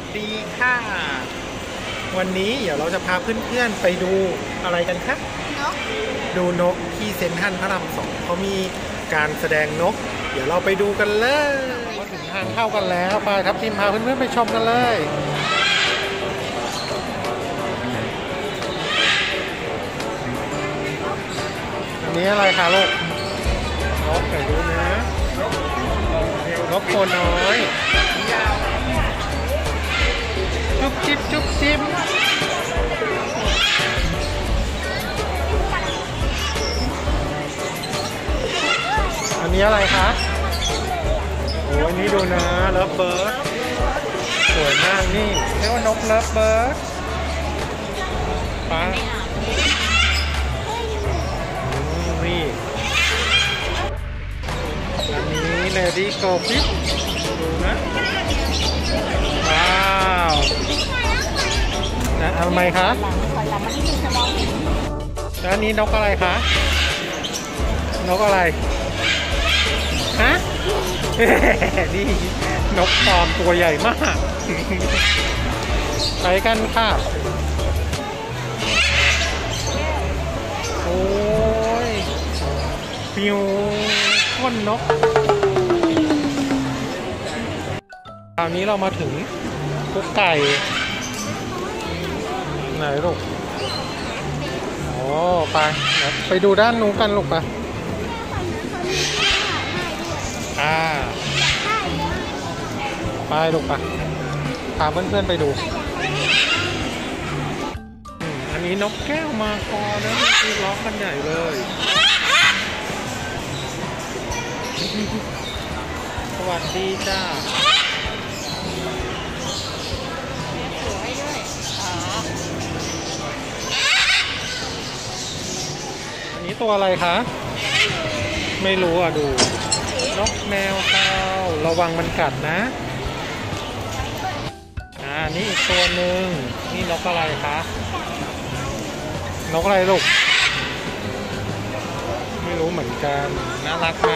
ดีค่ะวันนี้เดี๋ยวเราจะพาเพื่อนๆไปดูอะไรกันครับนกดูนกที่เซ็นทรัลพระราม2เขามีการแสดงนกเดี๋ยวเราไปดูกันเลยมาถึงทางเข้ากันแล้วไปครับทีมพาเพื่อนๆไปชมกันเลยอันนี้อะไรคะลูกนกไหนดูนะนกโคนน้อยจุ๊บจิ๊บจุ๊บจิ๊บอันนี้อะไรคะโอ้ยนี่ดูนะเลิฟเบิร์ดสวยมากนี่เรียกว่านกเลิฟเบิร์ดป้านี่อันนี้เลดี้โกฟิชดูนะว้าวนะทำไมคะแล้วอันนี้นกอะไรคะนกอะไรฮะ นี่นกปลอมตัวใหญ่มากไปกันค่ะโอ้ยปิวก้นนกคราวนี้เรามาถึงกุ๊กไก่ไหนลูกโอ้ไปดูด้านนู้นกันลูกไปไปลูกไปพาเพื่อนๆไปดูอันนี้นกแก้วมาคอนะคือร้องกันใหญ่เลยสวัสดีจ้าอันนี้ตัวอะไรคะไม่รู้อ่ะดูนกแมวเต่าระวังมันกัดนะนี่อีกตัวหนึ่งนี่นกอะไรคะนกอะไรลูกไม่รู้เหมือนกันน่ารักไหม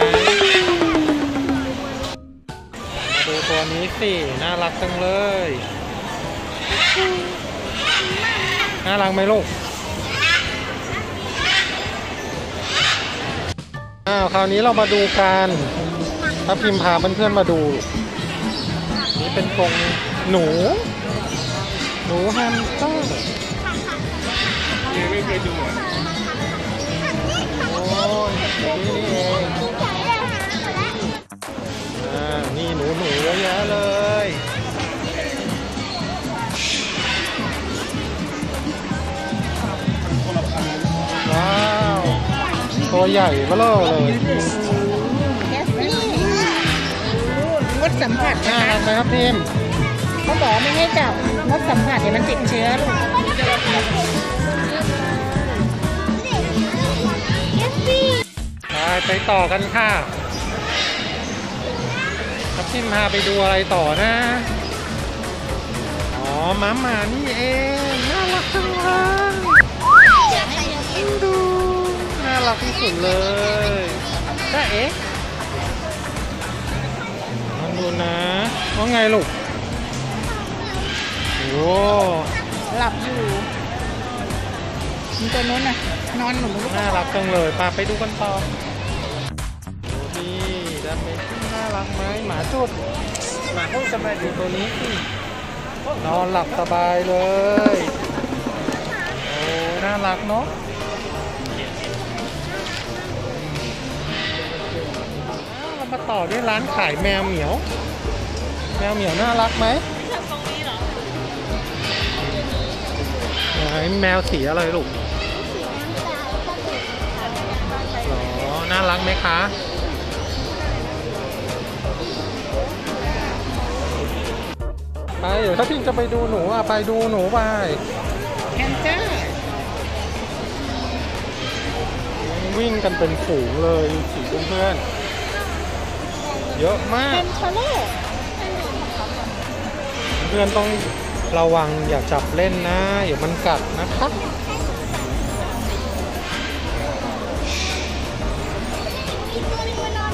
มาดูตัวนี้สิน่ารักจังเลยน่ารักไหมลูกคราวนี้เรามาดูกันถ้าพิมพ์พาเพื่อนๆมาดูนี่เป็นกรงหนูแฮมสเตอร์ไม่เคยดูโอ้ยนี่เองนี่หนูเยอะแยะเลยว้าวตัวใหญ่เบ้อเลยมดสัมผัสน่ารักไหมครับพิมเขาบอกไม่ให้จับมดสัมผัสเดี๋ยวมันติดเชื้อลูกไปต่อกันค่ะครับพิมพาไปดูอะไรต่อนะอ๋อหมานี่เองน่ารักจังเลยดูน่ารักที่สุดเลยจ้าเอ๊ะมันดูนะว่าไงลูกโอ้หลับอยู่ตัวนู้นน่ะนอนหนูน่ารักจังเลยไปดูกันต่อนี่ดันเมนน่ารักไหมหมาจุดหมาสบายดูตัวนี้สินอนหลับสบายเลยโอ้น่ารักเนาะเรามาต่อด้วยร้านขายแมวเหมียวน่ารักไหมแมวสีอะไรลูกน่ารักไหมคะไปเดี๋ยวถ้าพิมจะไปดูหนูไปดูหนูไปแฮมสเตอร์วิ่งกันเป็นฝูงเลยสีเพื่อนๆเยอะมากเพื่อนต้องระวังอย่าจับเล่นนะอย่ามันกัดนะครับ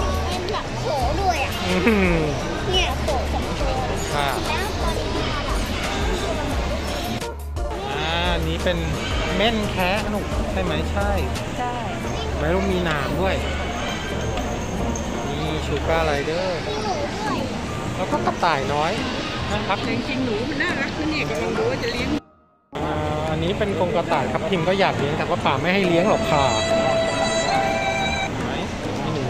เนี่ยโผล่2 ตัวแล้วตอนนี้เป็นเม่นแคะนุกใช่ไหมใช่ใช่ไม่รู้มีหนามด้วยนี่ชูการ์ไรเดอร์แล้วก็กระต่ายน้อยนะครับจริงๆหนูมันน่ารักนะเนี่ยกำลังดูว่าจะเลี้ยงอันนี้เป็นกรงกระต่ายครับพิมก็อยากเลี้ยงแต่ว่าป่าไม่ให้เลี้ยงหรอกค่ะไหนมีหนู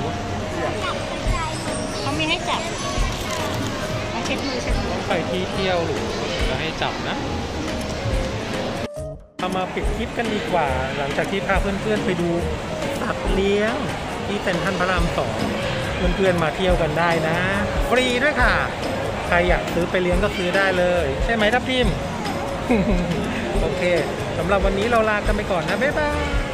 เขามีให้จับมาเช็ดมือเช็ดมือไปที่เที่ยวหรือจะให้จับนะเรามาปิดคลิปกันดีกว่า หลังจากที่พาเพื่อนๆไปดูสัตว์เลี้ยงที่เซ็นทรัลพระรามสองเพื่อนๆมาเที่ยวกันได้นะฟรีด้วยค่ะใครอยากซื้อไปเลี้ยงก็ซื้อได้เลยใช่ไหมทัพทิม โอเคสำหรับวันนี้เราลากันไปก่อนนะบ๊ายบาย